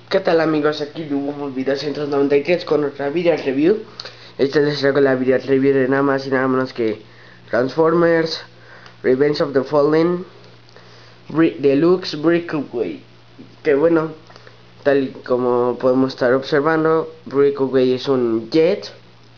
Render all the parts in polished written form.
¿Qué tal amigos? Aquí Dibujos Video 193 con otra video review. Les traigo la video review de nada más y nada menos que Transformers Revenge of the Fallen Deluxe Breakaway. Que bueno, tal y como podemos estar observando, Breakaway es un jet,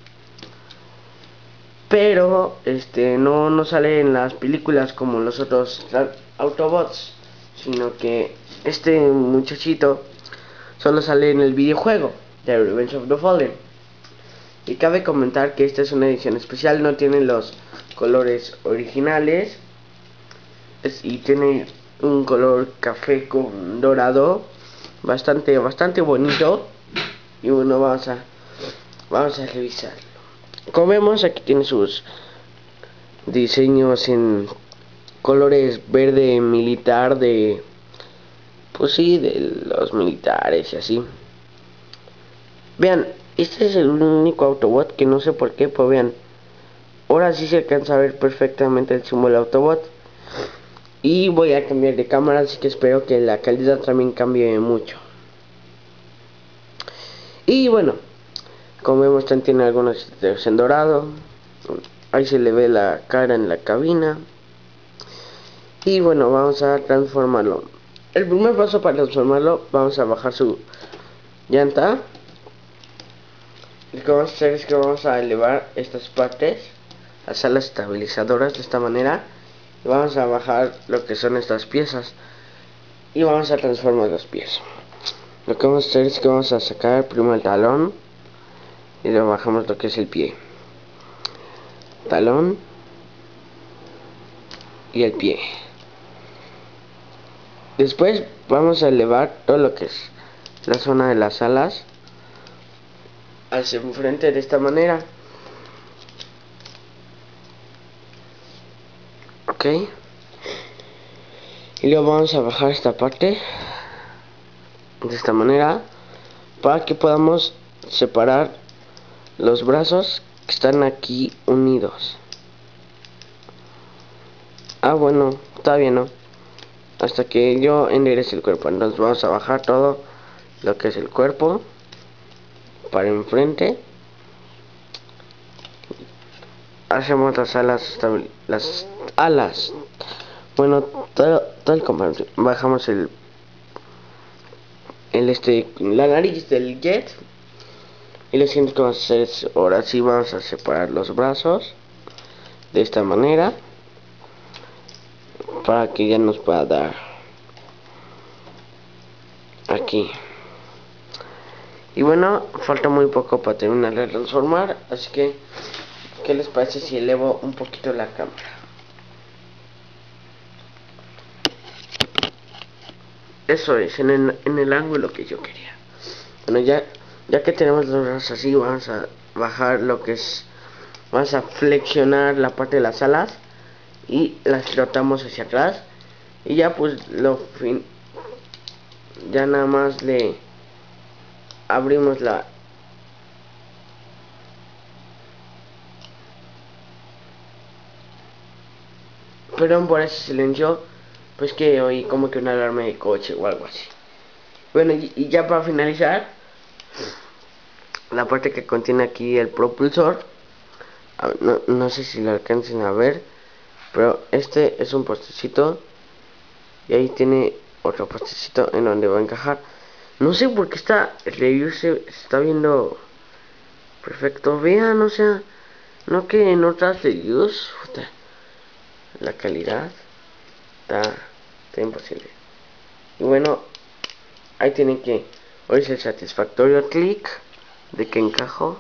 pero no sale en las películas como los otros Autobots, sino que este muchachito solo sale en el videojuego de Revenge of the Fallen. Y cabe comentar que esta es una edición especial, no tiene los colores originales y tiene un color café con dorado bastante bonito. Y bueno, vamos a revisarlo. Como vemos, aquí tiene sus diseños en colores verde militar pues sí, de los militares y así. Vean, este es el único Autobot que no sé por qué, pues vean, ahora sí se alcanza a ver perfectamente el símbolo Autobot. Y voy a cambiar de cámara, así que espero que la calidad también cambie mucho. Y bueno, como vemos, también tiene algunos detalles en dorado. Ahí se le ve la cara en la cabina. Y bueno, vamos a transformarlo. El primer paso para transformarlo, vamos a bajar su llanta. Lo que vamos a hacer es que vamos a elevar estas partes, las alas estabilizadoras, de esta manera. Y vamos a bajar lo que son estas piezas. Y vamos a transformar los pies. Lo que vamos a hacer es que vamos a sacar primero el talón. Y luego bajamos lo que es el pie. Talón. Y el pie. Después vamos a elevar todo lo que es la zona de las alas hacia enfrente de esta manera. Ok. Y luego vamos a bajar esta parte de esta manera para que podamos separar los brazos que están aquí unidos. Ah, bueno, está bien, ¿no? Hasta que yo enderece el cuerpo. Entonces vamos a bajar todo lo que es el cuerpo para enfrente. Hacemos las alas. Bueno, tal como bajamos la nariz del jet. Y lo siguiente que vamos a hacer es, ahora sí vamos a separar los brazos de esta manera para que ya nos pueda dar aquí. Y bueno, falta muy poco para terminar de transformar, así que ¿qué les parece si elevo un poquito la cámara? Eso es, en el ángulo que yo quería. Bueno, ya que tenemos los brazos así, vamos a bajar lo que es, vamos a flexionar la parte de las alas y las flotamos hacia atrás. Y ya pues ya nada más le abrimos perdón por ese silencio, pues que oí como que una alarma de coche o algo así. Bueno, y ya para finalizar, la parte que contiene aquí el propulsor, no sé si lo alcancen a ver, pero este es un postecito y ahí tiene otro postecito en donde va a encajar. No sé por qué esta review se está viendo perfecto. Vean, o sea, no que en otras reviews la calidad está imposible. Y bueno, ahí tienen que oírse el satisfactorio clic de que encajó.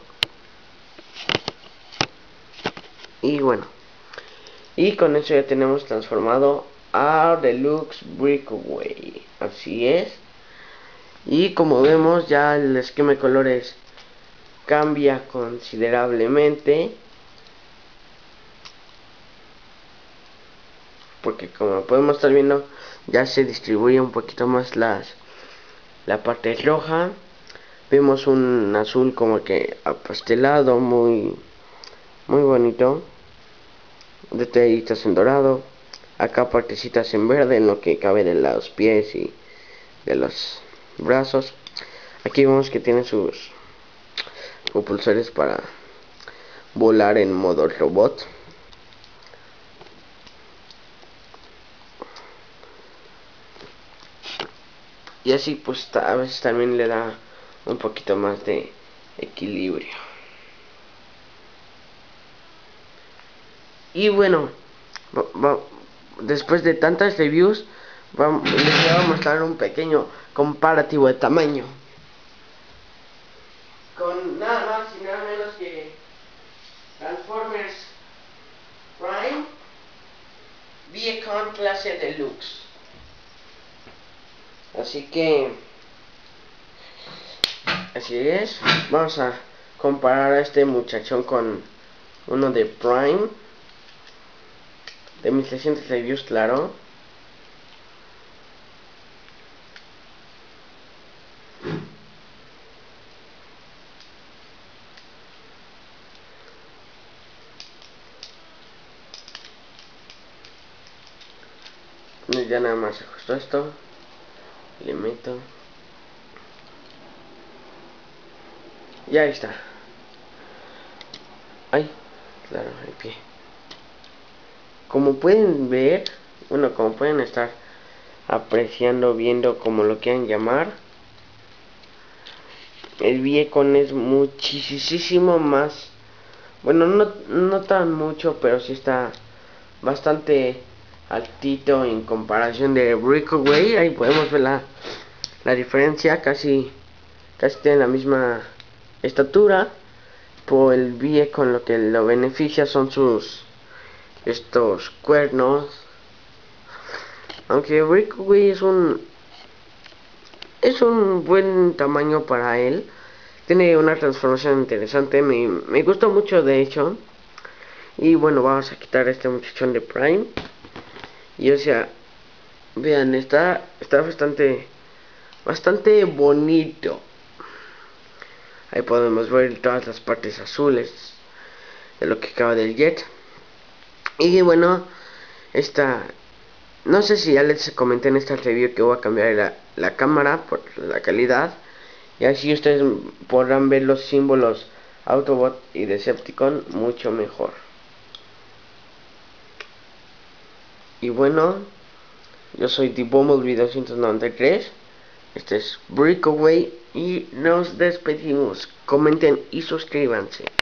Y bueno, y con eso ya tenemos transformado a Deluxe Breakaway. Así es. Y como vemos, ya el esquema de colores cambia considerablemente, porque como podemos estar viendo, ya se distribuye un poquito más la parte roja. Vemos un azul como que apastelado, muy bonito, detallitos en dorado, acá partecitas en verde en lo que cabe de los pies y de los brazos. Aquí vemos que tiene sus propulsores para volar en modo robot. Y así pues a veces también le da un poquito más de equilibrio. Y bueno, después de tantas reviews, les voy a mostrar un pequeño comparativo de tamaño. Con nada más y nada menos que Transformers Prime Viacom clase Deluxe. Así es. Vamos a comparar a este muchachón con uno de Prime, de 1600 reviews, claro. Ya nada más ajusto esto, le meto y ahí está. Ay, claro, el pie. Como pueden ver, bueno, como pueden estar apreciando, viendo, como lo quieran llamar, el Viacom es muchísimo más, bueno, no tan mucho, pero sí está bastante altito en comparación de Breakaway. Ahí podemos ver la diferencia, casi tienen la misma estatura. Por el Viacom lo que lo beneficia son estos cuernos, aunque Breakaway es un buen tamaño para él. Tiene una transformación interesante, me gustó mucho de hecho. Y bueno, vamos a quitar este muchachón de Prime. Y o sea, vean, está bastante bonito. Ahí podemos ver todas las partes azules de lo que acaba del jet. Y bueno, no sé si ya les comenté en esta review que voy a cambiar la cámara por la calidad. Y así ustedes podrán ver los símbolos Autobot y Decepticon mucho mejor. Y bueno, yo soy TheBumblebee 293. Este es Breakaway y nos despedimos. Comenten y suscríbanse.